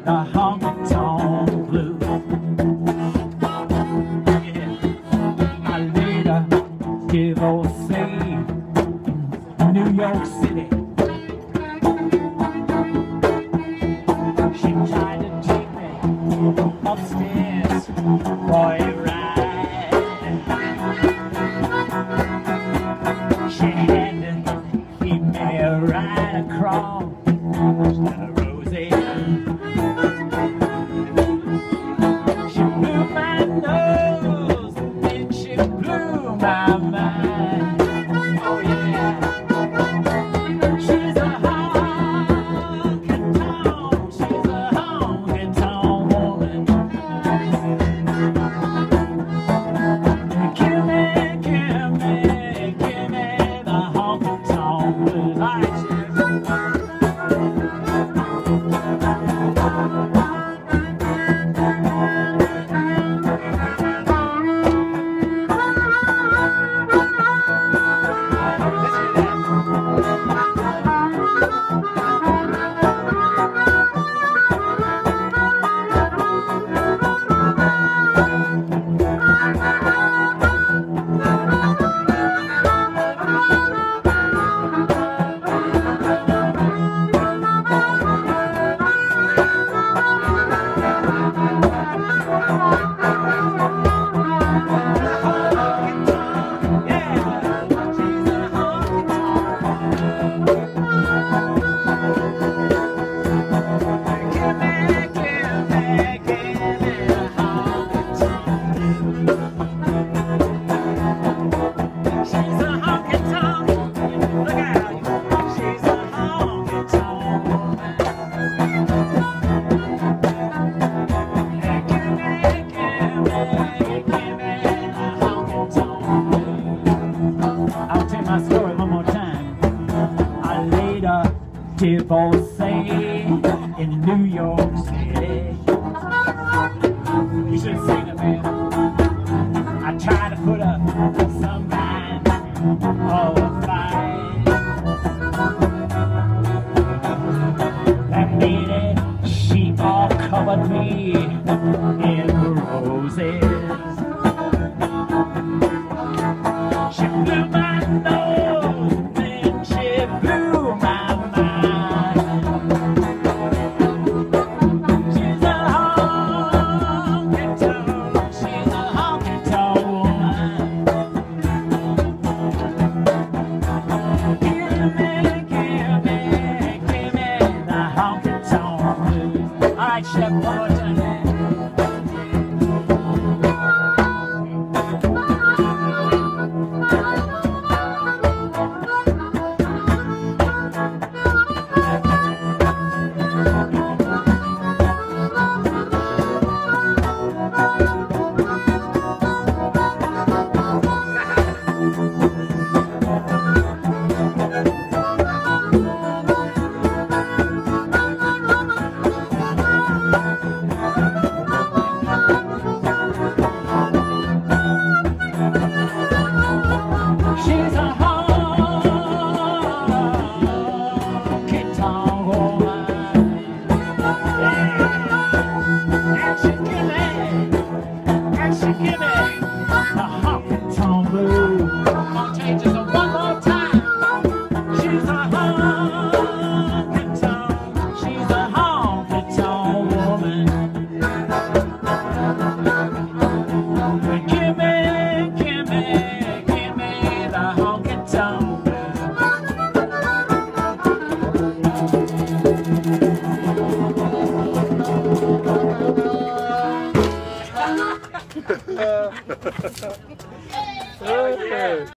the honky-tonk blues. Yeah. I later divorcee in New York City. She tried to take me upstairs for a ride. She had to keep me right across Rosie. She blew my nose and she blew my mind. Oh yeah. She's a honky-tonk, she's a honky-tonk woman. Give me the honky-tonk blues. All right, my story one more time. I later divorcee in New York City. You should have seen it, man. I tried to put up some kind of a fight. That lady, she all covered me in roses. She blew my nose, then she blew my mind. She's a honky-tonk, she's a honky-tonk woman. Give me the honky-tonk blues. All right, Chef, one more time, man.